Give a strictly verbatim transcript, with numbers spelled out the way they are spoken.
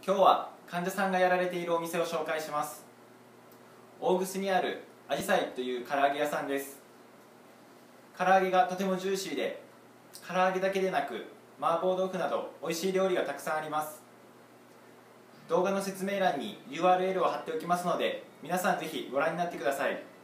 今日は患者さんがやられているお店を紹介します。大楠にあるあじさいという唐揚げ屋さんです。唐揚げがとてもジューシーで、唐揚げだけでなく麻婆豆腐など美味しい料理がたくさんあります。動画の説明欄に ユーアールエル を貼っておきますので、皆さんぜひご覧になってください。